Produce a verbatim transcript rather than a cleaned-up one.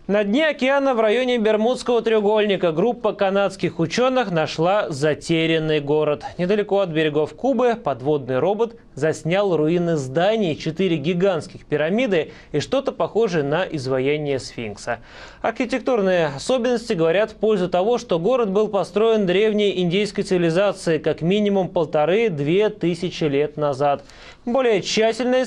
На дне океана в районе Бермудского треугольника группа канадских ученых нашла затерянный город. Недалеко от берегов Кубы подводный робот заснял руины зданий, четыре гигантских пирамиды и что-то похожее на изваяние сфинкса. Архитектурные особенности говорят в пользу того, что город был построен древней индейской цивилизацией как минимум полторы-две тысячи лет назад. Более тщательное